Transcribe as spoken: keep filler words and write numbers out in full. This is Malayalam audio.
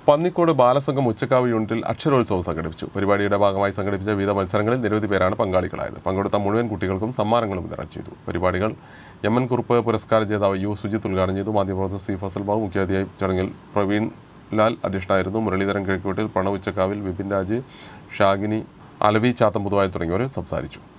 പന്നിക്കോട് ബാലസംഘം ഉച്ചക്കാവ് യൂണിറ്റിൽ അക്ഷരോത്സവം സംഘടിപ്പിച്ചു. പരിപാടിയുടെ ഭാഗമായി സംഘടിപ്പിച്ച വിവിധ മത്സരങ്ങളിൽ നിരവധി പേരാണ് പങ്കാളികളായത്. പങ്കെടുത്ത മുഴുവൻ കുട്ടികൾക്കും സമ്മാനങ്ങളും വിതരണം ചെയ്തു. പരിപാടികൾ എം എൻ കുറുപ്പ് പുരസ്കാര ജേതാവ് യു സുജിത്ത് ഉദ്ഘാടനം ചെയ്തു. മാധ്യമപ്രവർത്തകർ സി ഫസൽ ബാബു മുഖ്യാതിഥിയായി. ചടങ്ങിൽ പ്രവീൺ ലാൽ അധ്യക്ഷനായിരുന്നു. മുരളീധരൻ കിഴക്കുവീട്ടിൽ, പ്രണവ് ഉച്ചക്കാവിൽ, വിപിൻ രാജ്, ഷാഗിനി, അലവി ചാത്തമ്പുതുവായി തുടങ്ങിയവർ സംസാരിച്ചു.